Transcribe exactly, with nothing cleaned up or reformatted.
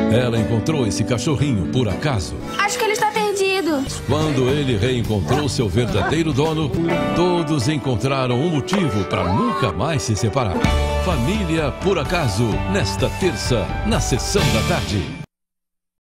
Ela encontrou esse cachorrinho por acaso. Acho que ele está perdido. Quando ele reencontrou seu verdadeiro dono, todos encontraram um motivo para nunca mais se separar. Família por Acaso, nesta terça, na Sessão da Tarde.